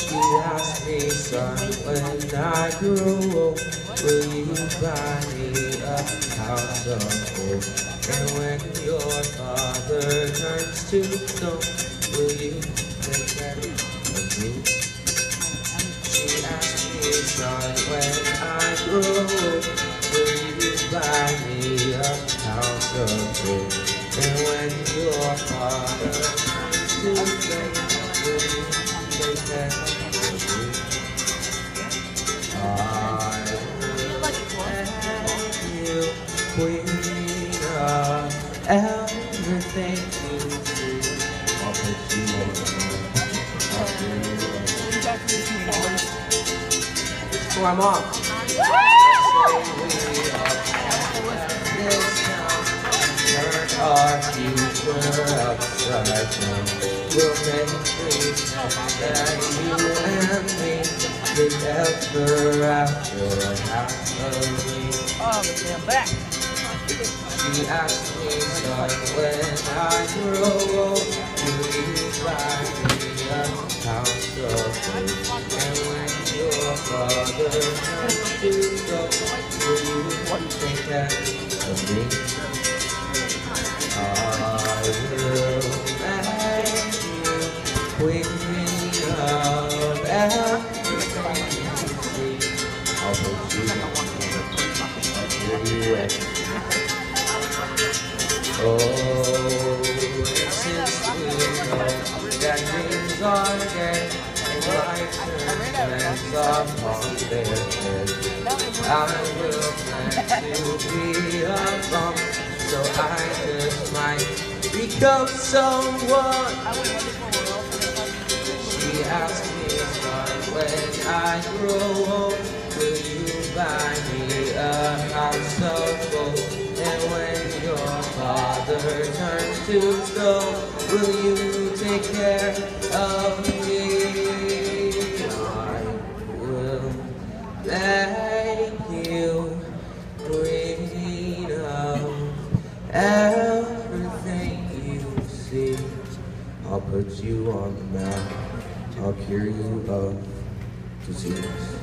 She asked me, son, when I grow old, will you buy me a house of gold? And when your father turns to stone, will you take care of me? She asked me, son, when I grow old, will you buy me a house of gold? And when your father turns to stone, will you take care of me? I will make you queen of everything you do. I'll put you on the It's for my mom. Turn our future upside down. We'll make pretend that you and me did ever after happily. Oh, damn back. She asked me, son, when I grow old, will you buy me a house of gold? And when your father turns to gold, will you take care of me? I will make you queen of everything you see. I'll put you everywhere. Oh, since we know that dreams are dead and life turns plans upon their head, I will plan to be a bum, so I just might become someone. She asked me, son, when I grow old, will you buy me a house of gold? And when your father turns to stone, will you take care of me? I will make you queen of everything you see. I'll put you on the map. I'll cure you of disease.